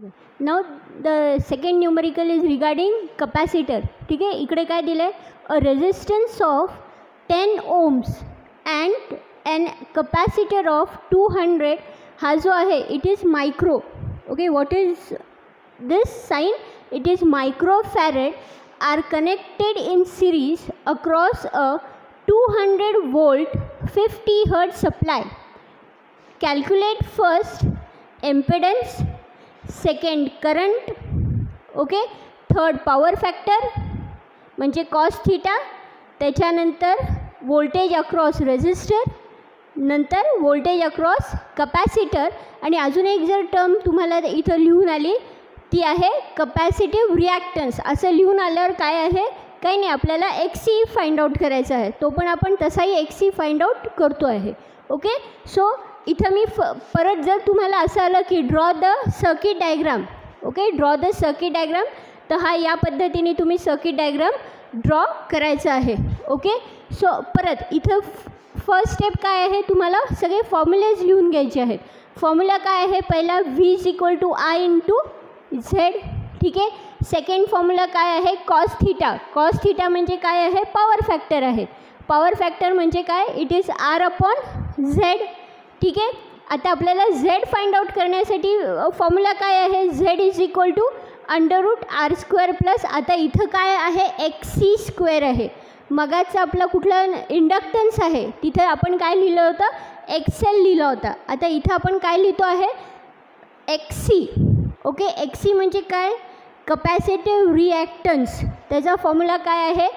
Now the second numerical is regarding capacitor. ठीक आहे, इकडे काय दिलं आहे, a resistance of 10 ohms and an capacitor of 200. हा जो आहे it is micro. Okay, what is this sign? It is microfarad are connected in series across a 200 volt 50 hertz supply. Calculate first impedance, second current, okay, third power factor म्हणजे cos theta, त्याच्यानंतर voltage across resistor, नंतर voltage across capacitor, आणि अजून एक जर term तुम्हाला इथं लिहून आली ती आहे कपॅसिटिव्ह रिॲक्टन्स. असं लिहून आल्यावर काय आहे, काही नाही, आपल्याला XC फाइंड आउट करायचा आहे, तो पण आपण तसाही XC फाइंड आउट करतो आहे. ओके, सो इथं मी परत जर तुम्हाला असं आलं की draw the circuit diagram, okay, draw the circuit diagram, तर हा या पद्धतीने तुम्ही सर्किट डायग्राम ड्रॉ करायचं आहे. ओके, सो परत इथं फर्स्ट स्टेप काय आहे, तुम्हाला सगळे फॉर्म्युलेज लिहून घ्यायचे आहेत. फॉर्म्युला काय आहे, पहिला V is equal to I into Z. ठीक आहे, सेकंड फॉर्म्युला काय आहे, कॉस थीटा. कॉस थीटा म्हणजे काय आहे, पॉवर फॅक्टर आहे. पॉवर फॅक्टर म्हणजे काय, it is R upon Z. ठीक आहे, आता आपल्याला Z फाइंड आउट करण्यासाठी फॉर्म्युला काय आहे, Z is equal to √R² plus, आता इथं काय आहे, XC स्क्वेअर आहे. मगाचं आपलं कुठलं इंडक्टन्स आहे तिथे आपण काय लिहिलं होतं, XL लिहिलं होतं. आता इथं आपण काय लिहितो आहे, XC. ओके, XC म्हणजे काय, कपॅसिटिव्ह रिॲक्टन्स. त्याचा फॉर्म्युला काय आहे,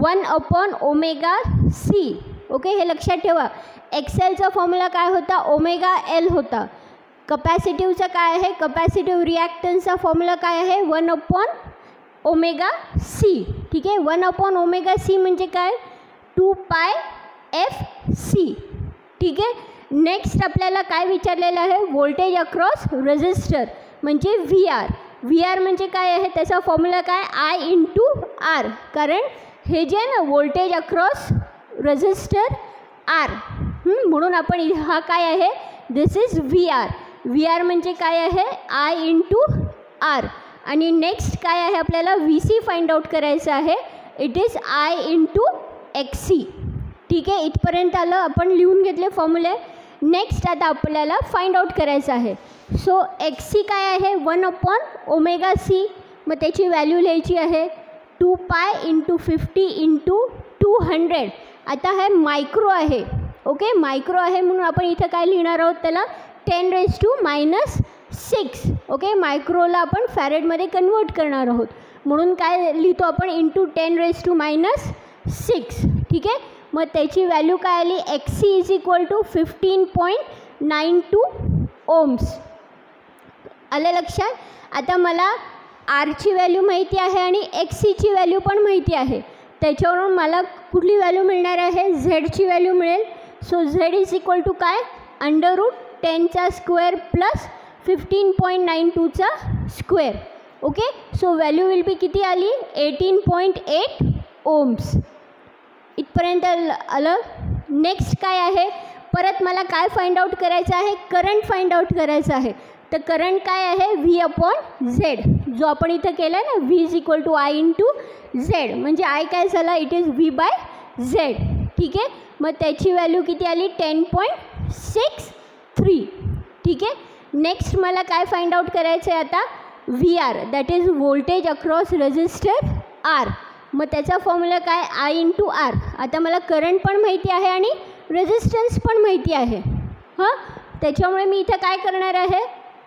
1/ωc. ओके, हे लक्षात ठेवा. XLचा फॉर्म्युला काय होता, ωL होता. कपॅसिटिव्हचा काय आहे, कपॅसिटिव्ह रिॲक्टन्सचा फॉर्म्युला काय आहे, 1/ωc. ठीक आहे, 1/ωc म्हणजे काय, 2πfc. ठीक आहे, नेक्स्ट आपल्याला काय विचारलेलं आहे, व्होल्टेज अक्रॉस रेजिस्टर म्हणजे VR. VR म्हणजे काय आहे, त्याचा फॉर्म्युला काय, I इंटू R, कारण हे जे आहे ना व्होल्टेज अक्रॉस रेजिस्टर R, म्हणून आपण हा काय आहे, दिस इज VR. VR म्हणजे काय आहे, I इंटू R. आणि नेक्स्ट काय आहे, आपल्याला VC फाइंड आउट करायचं आहे, it is I into XC. ठीक आहे, इथपर्यंत आलं, आपण लिहून घेतले फॉर्म्युले. नेक्स्ट आता आपल्याला फाइंड आउट करायचं आहे. सो XC काय आहे, 1/ωc. मग त्याची व्हॅल्यू लिहायची आहे 2π इंटू 50 इंटू 200. आता हे मायक्रो आहे. ओके, मायक्रो आहे म्हणून आपण इथं काय लिहिणार आहोत, त्याला 10⁻⁶. ओके, मायक्रोला आपण फॅरेडमध्ये कन्वर्ट करणार आहोत म्हणून काय लिहितो आपण, इंटू 10⁻⁶. ठीक आहे, मग त्याची व्हॅल्यू काय आली, XC is equal to 15.92 ohms. आलं लक्षात. आता मला Rची व्हॅल्यू माहिती आहे आणि XCची व्हॅल्यू पण माहिती आहे, त्याच्यावरून मला कुठली व्हॅल्यू मिळणार आहे, Zची व्हॅल्यू मिळेल. So Z is equal to काय, √10² प्लस 15.92चा square. Okay, so value will be किती आली, 18.8 ohms. इथपर्यंत आलं. नेक्स्ट काय आहे, परत मला काय फाइंड आउट करायचं आहे, करंट फाइंड आउट करायचं आहे. तर करंट काय आहे, V/Z, जो आपण इथं केला ना, V is equal to I into Z, म्हणजे I काय झाला, इट इज V/Z. ठीक आहे, मग त्याची व्हॅल्यू किती आली, 10.63. ठीक आहे, नेक्स्ट मला काय फाइंड आउट करायचं आहे आता, VR, that is voltage across resistor R. मग त्याचा फॉर्म्युला काय, I इंटू R. आता मला करंट पण माहिती आहे आणि रेजिस्टन्स पण माहिती आहे. हां, त्याच्यामुळे मी इथं काय करणार आहे,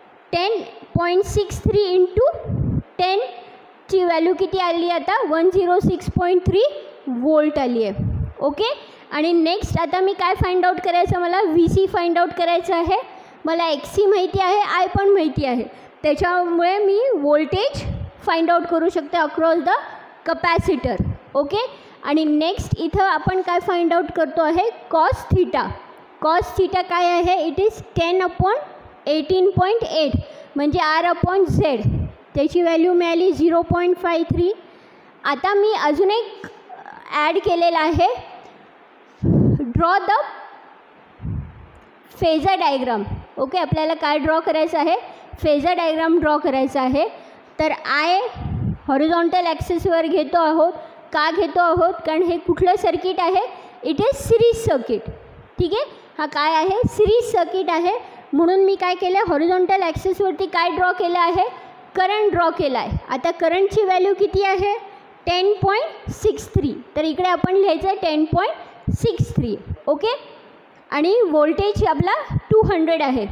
10.63 इंटू 10ची व्हॅल्यू किती आली आता, 106.3 वोल्ट आली आहे. ओके, आणि नेक्स्ट आता मी काय फाइंड आउट करायचं, मला VC फाइंड आउट करायचं आहे. मला XC माहिती आहे, I पण माहिती आहे, त्याच्यामुळे मी व्होल्टेज फाइंड आउट करू शकते अक्रॉस द कपॅसिटर. ओके, आणि नेक्स्ट इथं आपण काय फाइंड आउट करतो आहे, कॉस थीटा. कॉस थीटा काय आहे, इट इज 10/18.8 म्हणजे R/Z. त्याची व्हॅल्यू मिळाली 0.53. आता मी अजून एक ॲड केलेला आहे, draw the phasor diagram. Okay, आपल्याला काय ड्रॉ करायचं आहे, फेजर डायग्राम ड्रॉ करायचा आहे. तर आय हॉरिझॉन्टल ॲक्सिसवर घेतो आहोत. का घेतो आहोत? कारण हे कुठलं सर्किट आहे? It is series circuit. ठीक आहे, हा काय आहे? सिरीज सर्किट आहे. म्हणून मी काय केलं, हॉरिझॉन्टल ॲक्सिसवरती काय ड्रॉ केलं आहे? करंट ड्रॉ केला आहे. आता करंटची व्हॅल्यू किती आहे? 10.63. तर इकडे आपण लिहायचं आहे 10.63. ओके. आणि व्होल्टेज आपला 200 आहे.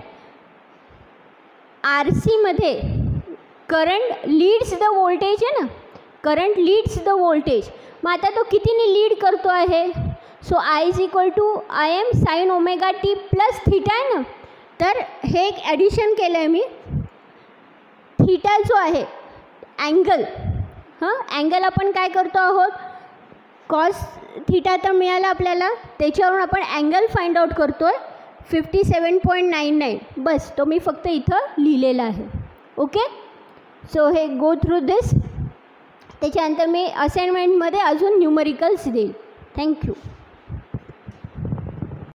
आर सीमध्ये करंट लीड्स द व्होल्टेज आहे ना, करंट लीड्स द व्होल्टेज. मग आता तो कितीने लीड करतो आहे? So I is equal to I M sine omega T plus theta आहे ना. तर हे एक ॲडिशन केलं आहे मी. थीटा जो आहे अँगल, अँगल आपण काय करतो आहोत? कॉस थीटा तर मिळाला आपल्याला, त्याच्यावरून आपण अँगल फाइंड आउट करतो आहे 57.99. बस तो मी फक्त इथं लिहिलेला आहे. ओके. सो हे गो थ्रू दिस. त्याच्यानंतर मी असाइनमेंटमध्ये अजून न्यूमरिकल्स देईल. थँक्यू.